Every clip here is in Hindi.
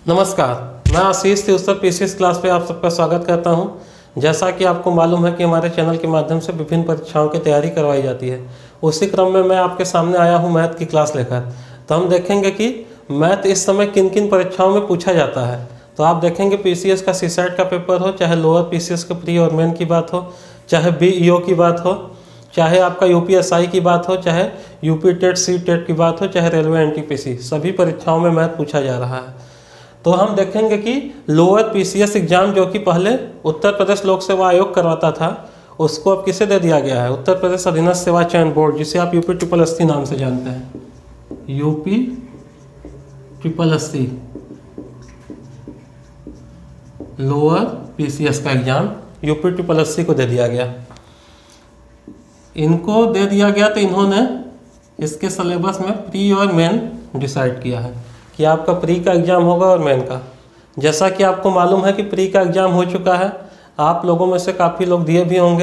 नमस्कार, मैं आशीष तिवसर पीसीएस क्लास पे आप सबका स्वागत करता हूं। जैसा कि आपको मालूम है कि हमारे चैनल के माध्यम से विभिन्न परीक्षाओं की तैयारी करवाई जाती है, उसी क्रम में मैं आपके सामने आया हूं मैथ की क्लास लेकर। तो हम देखेंगे कि मैथ इस समय किन किन परीक्षाओं में पूछा जाता है। तो आप देखेंगे पीसीएस का सीसेट का पेपर हो, चाहे लोअर पीसीएस के प्री और मेन की बात हो, चाहे बीईओ की बात हो, चाहे आपका यूपीएसआई की बात हो, चाहे यूपी टेट सी टेट की बात हो, चाहे रेलवे एनटीपीसी, सभी परीक्षाओं में मैथ पूछा जा रहा है। तो हम देखेंगे कि लोअर पीसीएस एग्जाम जो कि पहले उत्तर प्रदेश लोक सेवा आयोग करवाता था, उसको अब किसे दे दिया गया है? उत्तर प्रदेश अधीनस्थ सेवा चयन बोर्ड, जिसे आप यूपी ट्रिपल एससी नाम से जानते हैं। UP triple SC lower PCS का एग्जाम यूपी ट्रिपल एससी को दे दिया गया। इनको दे दिया गया तो इन्होंने इसके सिलेबस में प्री और मेन डिसाइड किया है कि आपका प्री का एग्ज़ाम होगा और मेन का। जैसा कि आपको मालूम है कि प्री का एग्ज़ाम हो चुका है, आप लोगों में से काफ़ी लोग दिए भी होंगे।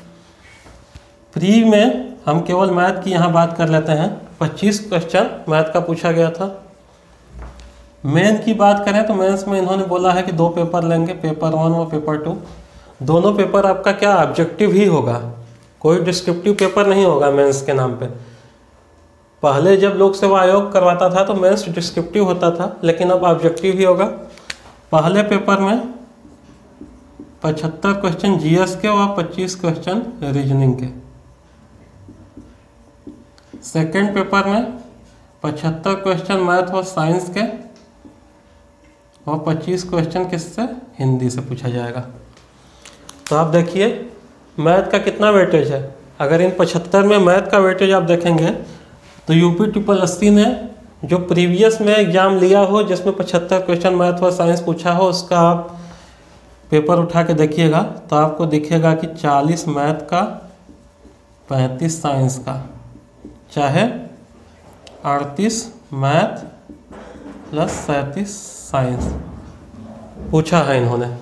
प्री में हम केवल मैथ की यहाँ बात कर लेते हैं, 25 क्वेश्चन मैथ का पूछा गया था। मेन की बात करें तो मेंस में इन्होंने बोला है कि 2 पेपर लेंगे, पेपर 1 और पेपर 2। दोनों पेपर आपका क्या ऑब्जेक्टिव ही होगा, कोई डिस्क्रिप्टिव पेपर नहीं होगा मेंस के नाम पे। पहले जब लोक सेवा आयोग करवाता था तो मेंस डिस्क्रिप्टिव होता था, लेकिन अब ऑब्जेक्टिव ही होगा। पहले पेपर में 75 क्वेश्चन जीएस के और 25 क्वेश्चन रीजनिंग के। सेकंड पेपर में 75 क्वेश्चन मैथ और साइंस के और 25 क्वेश्चन किससे? हिंदी से पूछा जाएगा। तो आप देखिए मैथ का कितना वेटेज है। अगर इन 75 में मैथ का वेटेज आप देखेंगे तो यूपी ट्रिपल एससी ने जो प्रीवियस में एग्ज़ाम लिया हो, जिसमें 75 क्वेश्चन मैथ और साइंस पूछा हो, उसका आप पेपर उठा के देखिएगा तो आपको दिखेगा कि 40 मैथ का, 35 साइंस का, चाहे 38 मैथ प्लस 37 साइंस पूछा है इन्होंने।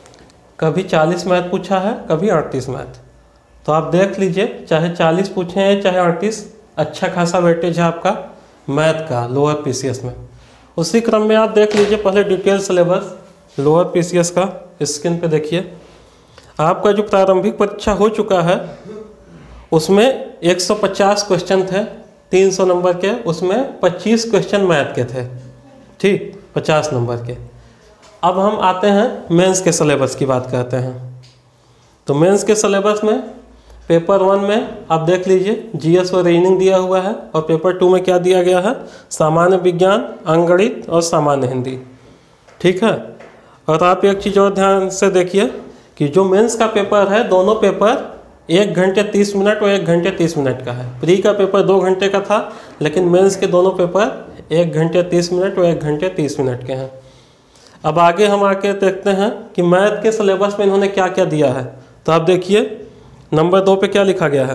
कभी 40 मैथ पूछा है, कभी 38 मैथ। तो आप देख लीजिए, चाहे 40 पूछे हैं चाहे 38, अच्छा खासा वेटेज है आपका मैथ का लोअर पीसीएस में। उसी क्रम में आप देख लीजिए पहले डिटेल सिलेबस लोअर पीसीएस का। स्क्रीन पे देखिए, आपका जो प्रारंभिक परीक्षा हो चुका है उसमें 150 क्वेश्चन थे, 300 नंबर के, उसमें 25 क्वेश्चन मैथ के थे, ठीक, 50 नंबर के। अब हम आते हैं मेंस के सिलेबस की बात करते हैं। तो मेंस के सिलेबस में पेपर 1 में आप देख लीजिए जीएस और रीजनिंग दिया हुआ है, और पेपर 2 में क्या दिया गया है? सामान्य विज्ञान, अंकगणित और सामान्य हिंदी, ठीक है। और आप एक चीज़ और ध्यान से देखिए कि जो मेंस का पेपर है, दोनों पेपर 1 घंटे 30 मिनट और 1 घंटे 30 मिनट का है। प्री का पेपर 2 घंटे का था, लेकिन मेंस के दोनों पेपर 1 घंटे 30 मिनट और 1 घंटे 30 मिनट के हैं। अब आगे हम आके देखते हैं कि मैथ के सिलेबस में इन्होंने क्या क्या दिया है। तो आप देखिए नंबर 2 पे क्या लिखा गया है?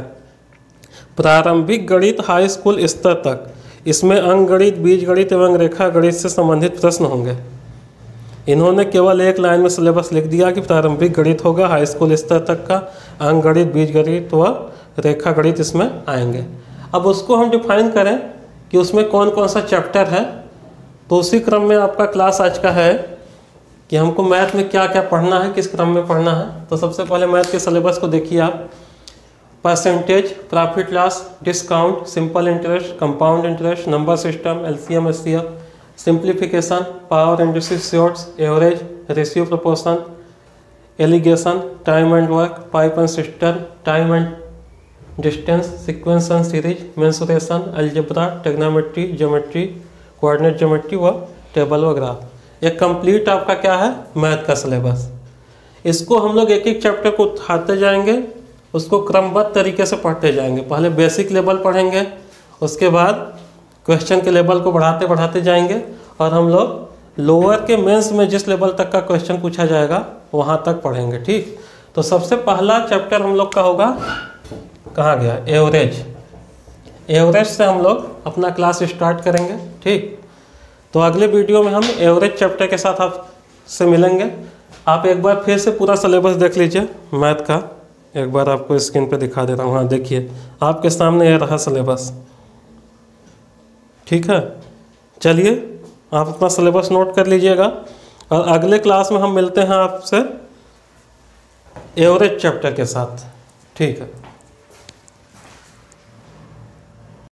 प्रारंभिक गणित हाई स्कूल स्तर तक। इसमें अंकगणित, बीजगणित एवं रेखा गणित से संबंधित प्रश्न होंगे। इन्होंने केवल एक लाइन में सिलेबस लिख दिया कि प्रारंभिक गणित होगा हाई स्कूल स्तर तक का, अंकगणित, बीजगणित व रेखा गणित इसमें आएंगे। अब उसको हम डिफाइन करें कि उसमें कौन कौन सा चैप्टर है, तो उसी क्रम में आपका क्लास आज का है कि हमको मैथ में क्या क्या पढ़ना है, किस क्रम में पढ़ना है। तो सबसे पहले मैथ के सिलेबस को देखिए आप। Percentage, profit loss, discount, simple interest, compound interest, number system, LCM HCF, simplification, power and shorts, average, ratio proportion, alligation, time and work, pipe and system, time and distance, sequence and series, mensuration, algebra, trigonometry, geometry, coordinate geometry व टेबल व ग्राफ। एक कंप्लीट आपका क्या है? मैथ का सिलेबस। इसको हम लोग एक एक चैप्टर को उठाते जाएंगे, उसको क्रमबद्ध तरीके से पढ़ते जाएंगे। पहले बेसिक लेवल पढ़ेंगे, उसके बाद क्वेश्चन के लेवल को बढ़ाते बढ़ाते जाएंगे, और हम लोग लोअर के मेंस में जिस लेवल तक का क्वेश्चन पूछा जाएगा वहाँ तक पढ़ेंगे, ठीक। तो सबसे पहला चैप्टर हम लोग का होगा, कहाँ गया? एवरेज। एवरेज से हम लोग अपना क्लास स्टार्ट करेंगे, ठीक। तो अगले वीडियो में हम एवरेज चैप्टर के साथ आपसे मिलेंगे। आप एक बार फिर से पूरा सिलेबस देख लीजिए मैथ का, एक बार आपको स्क्रीन पे दिखा दे रहा हूँ। हाँ देखिए, आपके सामने ये रहा सिलेबस, ठीक है। चलिए आप अपना सिलेबस नोट कर लीजिएगा और अगले क्लास में हम मिलते हैं आपसे एवरेज चैप्टर के साथ। ठीक है।